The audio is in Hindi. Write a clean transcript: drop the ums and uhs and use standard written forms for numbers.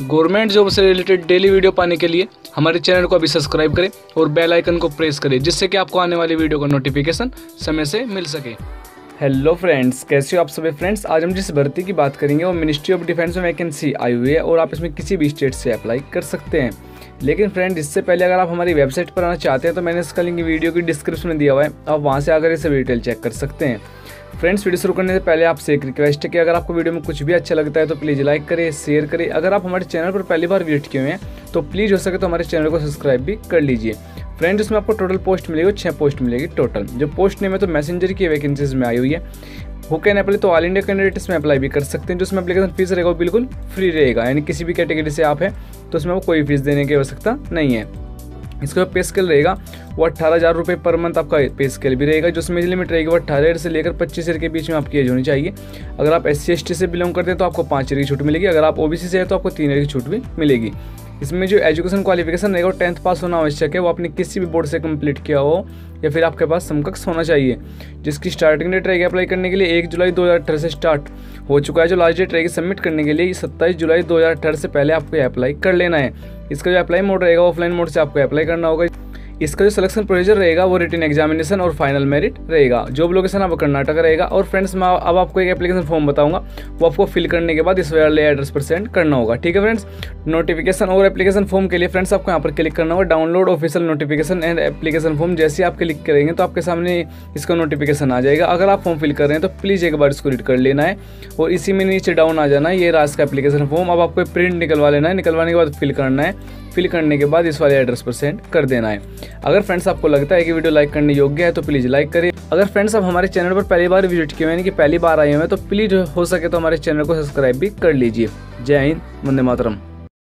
गवर्नमेंट जॉब से रिलेटेड डेली वीडियो पाने के लिए हमारे चैनल को अभी सब्सक्राइब करें और बेल आइकन को प्रेस करें, जिससे कि आपको आने वाली वीडियो का नोटिफिकेशन समय से मिल सके। हेलो फ्रेंड्स, कैसे हो आप सभी फ्रेंड्स। आज हम जिस भर्ती की बात करेंगे वो मिनिस्ट्री ऑफ डिफेंस में वैकेंसी आई हुई है और आप इसमें किसी भी स्टेट से अप्लाई कर सकते हैं। लेकिन फ्रेंड, इससे पहले अगर आप हमारी वेबसाइट पर आना चाहते हैं तो मैंने इसका लिंक वीडियो की डिस्क्रिप्शन में दिया हुआ है, आप वहाँ से आकर इसे डिटेल चेक कर सकते हैं। फ्रेंड्स, वीडियो शुरू करने से पहले आपसे एक रिक्वेस्ट है कि अगर आपको वीडियो में कुछ भी अच्छा लगता है तो प्लीज़ लाइक करें, शेयर करें। अगर आप हमारे चैनल पर पहली बार विजिट किए हुए हैं तो प्लीज़ हो सके तो हमारे चैनल को सब्सक्राइब भी कर लीजिए। फ्रेंड्स, इसमें आपको टोटल पोस्ट मिलेगी 6 पोस्ट मिलेगी टोटल। जो पोस्ट नेम है तो मैसेंजर की वैकेंसीज में आई हुई है। हु कैन अप्लाई, तो ऑल इंडिया कैंडिडेट इसमें अप्लाई भी कर सकते हैं। जो इसमें एप्लीकेशन फीस रहेगा वो बिल्कुल फ्री रहेगा, यानी किसी भी कैटेगरी से आप हैं तो उसमें वो कोई फीस देने की आवश्यकता नहीं है। इसका पे स्केल रहेगा वो 18,000 रुपये पर मंथ आपका पे स्केल भी रहेगा। जो इसमें लिमिट रहेगी वो 18 से लेकर 25 ईयर के बीच में आपकी एज होनी चाहिए। अगर आप SC/ST से बिलोंग करते हैं तो आपको 5 ईयर की छूट मिलेगी। अगर आप OBC से है तो आपको 3 ईयर की छूट भी मिलेगी। इसमें जो एजुकेशन क्वालिफिकेशन रहेगा वो 10th पास होना आवश्यक है। वो आपने किसी भी बोर्ड से कंप्लीट किया हो या फिर आपके पास समकक्ष होना चाहिए। जिसकी स्टार्टिंग डेट रहेगी अप्लाई करने के लिए 1 जुलाई 2018 से स्टार्ट हो चुका है। जो लास्ट डेट रहेगी सबमिट करने के लिए 27 जुलाई 2018 से पहले आपको अप्लाई कर लेना है। इसका जो अप्लाई मोड रहेगा ऑफलाइन मोड से आपको अप्लाई करना होगा। इसका जो सिलेक्शन प्रोसीजर रहेगा वो रिटन एग्जामिनेशन और फाइनल मेरिट रहेगा। जॉब लोकेशन आपका कर्नाटक रहेगा। और फ्रेंड्स, मैं अब आपको एक एप्लीकेशन फॉर्म बताऊंगा, वो आपको फिल करने के बाद इस वाले एड्रेस पर सेंड करना होगा। ठीक है फ्रेंड्स। नोटिफिकेशन और एप्लीकेशन फॉर्म के लिए फ्रेंड्स आपको यहाँ पर क्लिक करना होगा, download official notification and application form. जैसे आप क्लिक करेंगे तो आपके सामने इसका नोटिफिकेशन आ जाएगा। अगर आप फॉर्म फिल कर रहे हैं तो प्लीज़ एक बार इसको रीड कर लेना है और इसी में नीचे डाउन आ जाना है। ये राज का एप्लीकेशन फॉर्म। अब आपको प्रिंट निकलवा लेना है, निकलवाने के बाद फिल करना है। फिल करने के बाद इस वाले एड्रेस पर सेंड कर देना है। अगर फ्रेंड्स आपको लगता है कि वीडियो लाइक करने योग्य है तो प्लीज़ लाइक करें। अगर फ्रेंड्स आप हमारे चैनल पर पहली बार विजिट किए हैं कि पहली बार आए हुए हैं तो प्लीज़ हो सके तो हमारे चैनल को सब्सक्राइब भी कर लीजिए। जय हिंद, वंदे मातरम।